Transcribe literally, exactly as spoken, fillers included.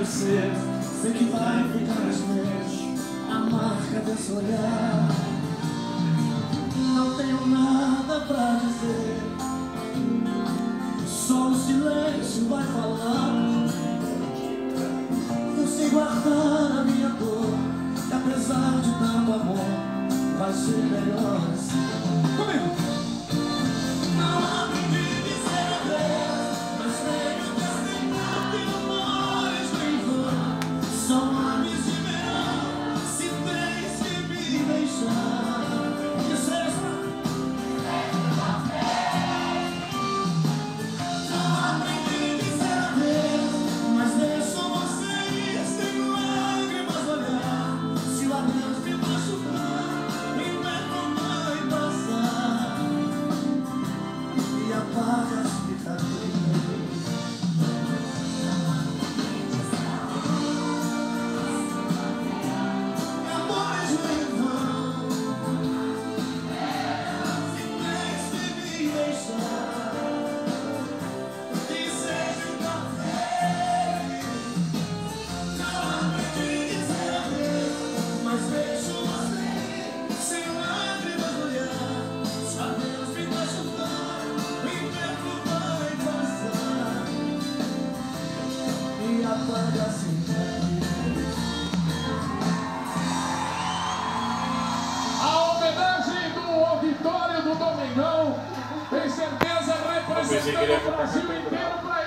esquecer. Sei que vai ficar nos meus a marca desse olhar. Não tenho nada pra dizer, só o silêncio vai falar. Eu sei guardar a minha dor, e apesar de tanto amor, vai ser melhor assim. Comigo! A homenagem do auditório do Domingão, tem certeza representando o Brasil inteiro.